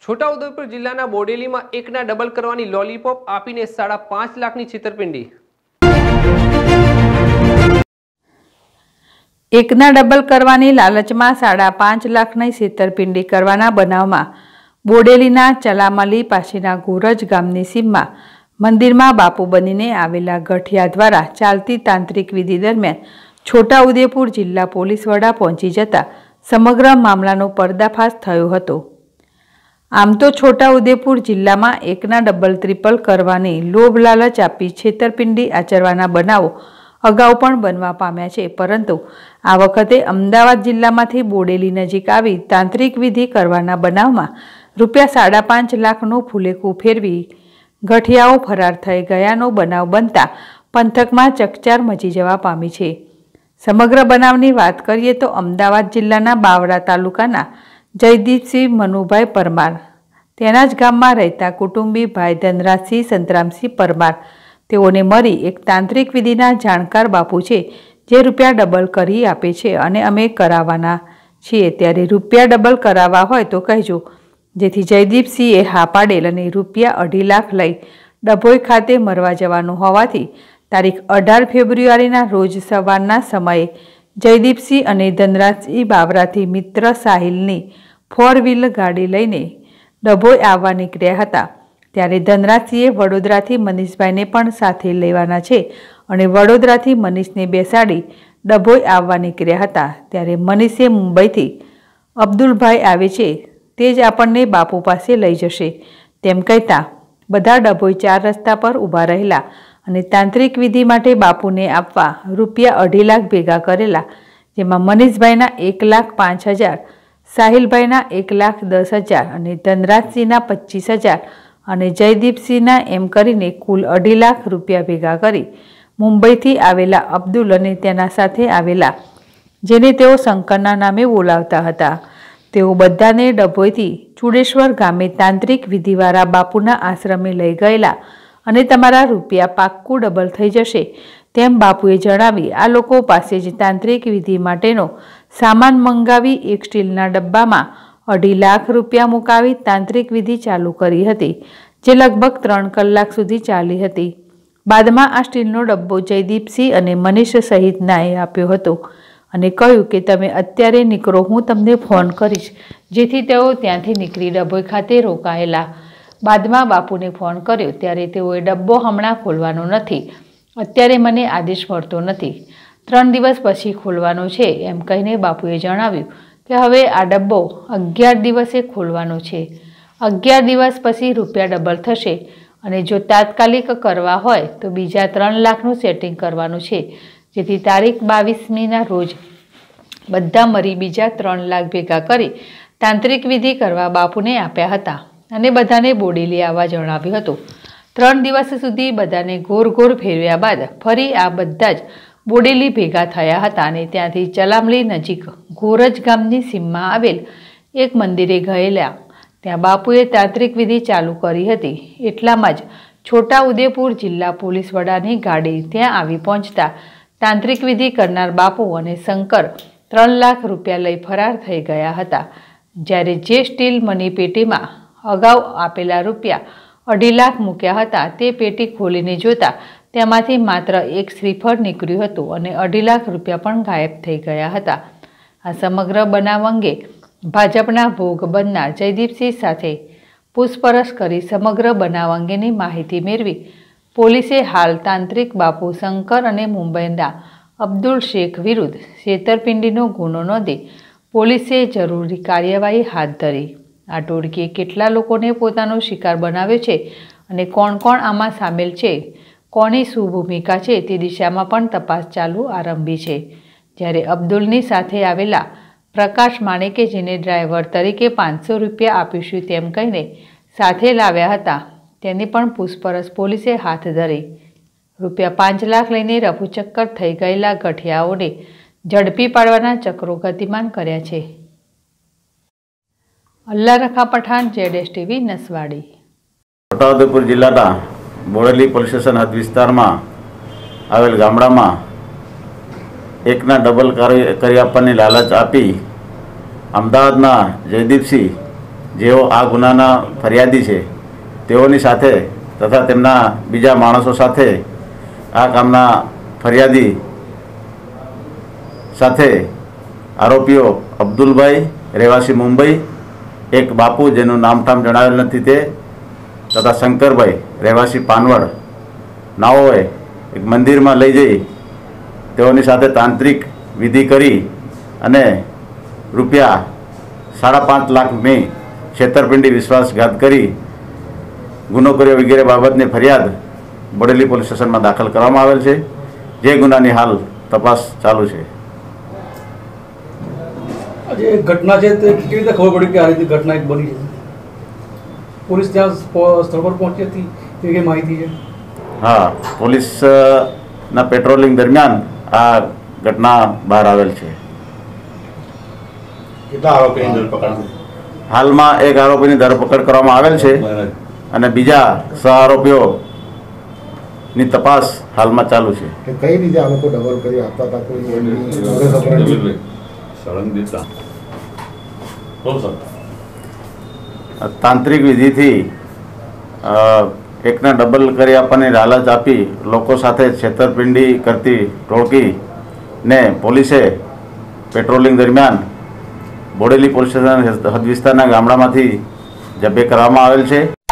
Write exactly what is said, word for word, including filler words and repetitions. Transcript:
છોટાઉદેપુર જિલ્લાના બોડેલીમાં એકના ડબલ કરવાની લોલીપોપ આપીને સાડા પાંચ લાખની છેતરપિંડી। એકના ડબલ કરવાની લાલચમાં સાડા પાંચ લાખની છેતરપિંડી કરવાના બનાવમાં બોડેલીના ચલામલી પાસેના ગોરજ ગામની સીમમાં મંદિરમાં બાપુ બનીને આવેલા ગઠિયા દ્વારા ચાલતી તાંત્રિક વિધિ દરમિયાન છોટાઉદેપુર જિલ્લા પોલીસ વડા પહોંચી જતા સમગ્ર મામલાનો પર્દાફાશ થયો હતો। આમ તો છોટાઉદેપુર જિલ્લામાં એકના ડબલ ત્રિપલ કરવાની લોભ લાલચ આપી છેતરપિંડી આચરવાના બનાવો અગાઉ પણ બનવા પામ્યા છે, પરંતુ આ વખતે અમદાવાદ જિલ્લામાંથી બોડેલી નજીક આવી તાંત્રિક વિધિ કરવાના બનાવમાં રૂપિયા સાડા પાંચ લાખનું ફૂલેકું ફેરવી ગઠિયાઓ ફરાર થઈ ગયાનો બનાવ બનતા પંથકમાં ચકચાર મચી જવા પામી છે। સમગ્ર બનાવની વાત કરીએ તો અમદાવાદ જિલ્લાના બાવળા તાલુકાના જયદીપસિંહ મનુભાઈ પરમાર, તેના જ ગામમાં રહેતા કુટુંબી ભાઈ ધનરાજસિંહ સંતરામસિંહ પરમાર, તેઓને મળી એક તાંત્રિક વિધિના જાણકાર બાપુ છે જે રૂપિયા ડબલ કરી આપે છે અને અમે કરાવવાના છીએ, ત્યારે રૂપિયા ડબલ કરાવવા હોય તો કહેજો। જેથી જયદીપસિંહે હા પાડેલ અને રૂપિયા અઢી લાખ લઈ ડભોઈ ખાતે મરવા જવાનું હોવાથી તારીખ અઢાર ફેબ્રુઆરીના રોજ સવારના સમયે જયદીપસિંહ અને ધનરાજસિંહ બાવરાથી મિત્ર સાહિલની ફોર વ્હીલ ગાડી લઈને ડભોઈ આવવા નીકળ્યા હતા। ત્યારે ધનરાજસિંહે વડોદરાથી મનીષભાઈને પણ સાથે લેવાના છે અને વડોદરાથી મનીષને બેસાડી ડભોઈ આવવા નીકળ્યા હતા। ત્યારે મનીષે મુંબઈથી અબ્દુલભાઈ આવે છે તે જ આપણને બાપુ પાસે લઈ જશે તેમ કહેતા બધા ડભોઈ ચાર રસ્તા પર ઊભા રહેલા અને તાંત્રિક વિધિ માટે બાપુને આપવા રૂપિયા અઢી લાખ ભેગા કરેલા, જેમાં મનીષભાઈના એક લાખ પાંચ હજાર, સાહિલભાઈના એક લાખ દસ હજાર અને ધનરાજસિંહના પચીસ હજાર અને જયદીપસિંહના એમ કરીને કુલ અઢી લાખ રૂપિયા ભેગા કરી મુંબઈથી આવેલા અબ્દુલ અને તેના સાથે આવેલા, જેને તેઓ શંકરના નામે બોલાવતા હતા, તેઓ બધાને ડભોઈથી ચુડેશ્વર ગામે તાંત્રિક વિધિવાળા બાપુના આશ્રમે લઈ ગયેલા અને તમારા રૂપિયા પાક્કું ડબલ થઈ જશે તેમ બાપુએ જણાવી આ લોકો પાસે જ તાંત્રિક વિધિ માટેનો સામાન મંગાવી એક સ્ટીલના ડબ્બામાં અઢી લાખ રૂપિયા મુકાવી તાંત્રિક વિધિ ચાલુ કરી હતી, જે લગભગ ત્રણ કલાક સુધી ચાલી હતી। બાદમાં આ સ્ટીલનો ડબ્બો જયદીપસિંહ અને મનીષ સહિતનાએ આપ્યો હતો અને કહ્યું કે તમે અત્યારે નીકળો, હું તમને ફોન કરીશ, જેથી તેઓ ત્યાંથી નીકળી ડભોઈ ખાતે રોકાયેલા। બાદમાં બાપુને ફોન કર્યો ત્યારે તેઓએ ડબ્બો હમણાં ખોલવાનો નથી, અત્યારે મને આદેશ મળતો નથી, ત્રણ દિવસ પછી ખોલવાનો છે એમ કહીને બાપુએ જણાવ્યું કે હવે આ ડબ્બો અગિયાર દિવસે ખોલવાનો છે, અગિયાર દિવસ પછી રૂપિયા ડબલ થશે અને જો તાત્કાલિક કરવા હોય તો બીજા ત્રણ લાખનું સેટિંગ કરવાનું છે, જેથી તારીખ બાવીસમીના રોજ બધા મરી બીજા ત્રણ લાખ ભેગા કરી તાંત્રિક વિધિ કરવા બાપુને આપ્યા હતા અને બધાને બોડેલી આવવા જણાવ્યું હતું। ત્રણ દિવસ સુધી બધાને ગોર ગોર ફેરવ્યા બાદ ફરી આ બધા જ બોડેલી ભેગા થયા હતા અને ત્યાંથી ચલામલી નજીક ગોરજ ગામની સીમમાં આવેલ એક મંદિરે ગયેલા, ત્યાં બાપુએ તાંત્રિક વિધિ ચાલુ કરી હતી। એટલામાં જ છોટાઉદેપુર જિલ્લા પોલીસ વડાની ગાડી ત્યાં આવી પહોંચતા તાંત્રિક વિધિ કરનાર બાપુ અને શંકર ત્રણ લાખ રૂપિયા લઈ ફરાર થઈ ગયા હતા, જ્યારે જે સ્ટીલ મની પેટીમાં અગાઉ આપેલા રૂપિયા અઢી લાખ મૂક્યા હતા તે પેટી ખોલીને જોતા તેમાંથી માત્ર એક શ્રીફળ નીકળ્યું હતું અને અઢી લાખ રૂપિયા પણ ગાયબ થઈ ગયા હતા। આ સમગ્ર બનાવ અંગે ભાજપના ભોગ બનનાર જયદીપસિંહ સાથે પૂછપરછ કરી સમગ્ર બનાવ અંગેની માહિતી મેળવી પોલીસે હાલ તાંત્રિક બાપુ શંકર અને મુંબઈના અબ્દુલ શેખ વિરુદ્ધ છેતરપિંડીનો ગુનો નોંધી પોલીસે જરૂરી કાર્યવાહી હાથ ધરી। આ ટોળકીએ કેટલા લોકોને પોતાનો શિકાર બનાવ્યો છે અને કોણ કોણ આમાં સામેલ છે, કોની શું ભૂમિકા છે તે દિશામાં પણ તપાસ ચાલુ આરંભી છે। જ્યારે અબ્દુલની સાથે આવેલા પ્રકાશ માણેકે, જેને ડ્રાઈવર તરીકે પાંચસો રૂપિયા આપીશું તેમ કહીને સાથે લાવ્યા હતા, તેની પણ પૂછપરછ પોલીસે હાથ ધરી રૂપિયા પાંચ લાખ લઈને રફુચક્કર થઈ ગયેલા ગઠિયાઓને ઝડપી પાડવાના ચક્રો ગતિમાન કર્યા છે। અલ્લાહ રખા પઠાણ, જેડેશ ટીવી, નસવાડી। છોટાઉદેપુર જિલ્લાના બોડેલી પોલીસ સ્ટેશન હદ વિસ્તારમાં આવેલ ગામડામાં એકના ડબલ કરી આપવાની લાલચ આપી અમદાવાદના જયદીપસિંહ જેઓ આ ગુનાના ફરિયાદી છે તેઓની સાથે તથા તેમના બીજા માણસો સાથે આ કામના ફરિયાદી સાથે આરોપીઓ અબ્દુલભાઈ રહેવાસી મુંબઈ, એક બાપુ જેનું નામઠામ જણાવેલ નથી તે તથા શંકરભાઈ રહેવાસી પાનવડ નાઓએ એક મંદિરમાં લઈ જઈ તેઓની સાથે તાંત્રિક વિધિ કરી અને રૂપિયા સાડા પાંચ લાખની છેતરપિંડી વિશ્વાસઘાત કરી ગુનો કર્યો વગેરે બાબતની ફરિયાદ બોડેલી પોલીસ સ્ટેશનમાં દાખલ કરવામાં આવેલ છે, જે ગુનાની હાલ તપાસ ચાલુ છે. આજે ઘટના છે તે કેવી રીતે ખબર પડી કે આ રીતે ઘટના એક બની છે? પોલીસ ત્યાં સ્થળ પર પહોંચી હતી એવી કઈ માહિતી છે? હા, પોલીસના પેટ્રોલિંગ દરમિયાન આ ઘટના બહાર આવેલ છે. કેટલા આરોપીની ધરપકડ? હાલમાં એક આરોપીની ધરપકડ કરવામાં આવેલ છે અને બીજા સહ આરોપીઓની તપાસ હાલમાં ચાલુ છે. કઈ રીતે આ લોકો ડબલ કરી આપતા હતા? કોઈ સળંગ દેતા? તાંત્રિક વિધિથી એકને ડબલ કરી આપવાની લાલચ આપી લોકો સાથે છેતરપિંડી કરતી ટોળકીને પોલીસે પેટ્રોલિંગ દરમિયાન બોડેલી પોલીસ સ્ટેશન હદ વિસ્તારના ગામડામાંથી જબ્બે કરવામાં આવેલ છે.